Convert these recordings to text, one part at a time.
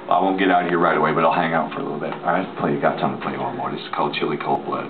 I won't get out of here right away, but I'll hang out for a little bit. All right? Got time to play one more. This is called Chili Cold Blood.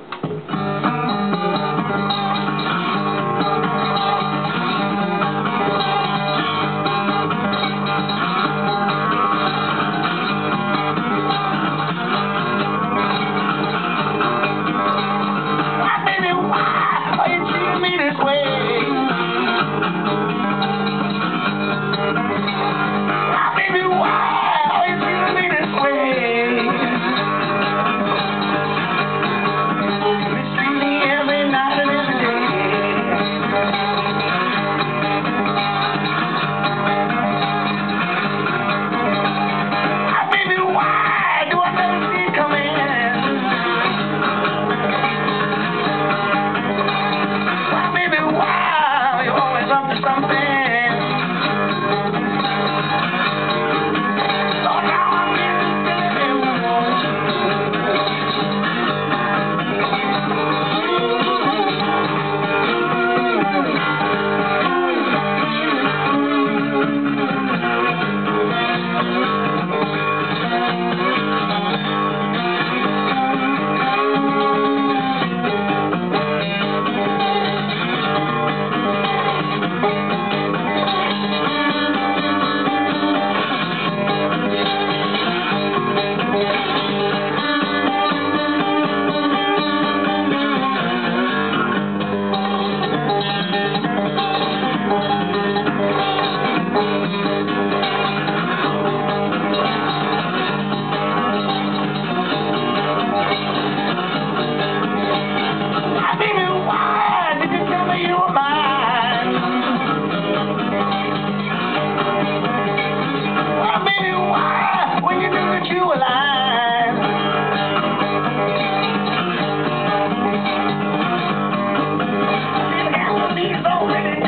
Already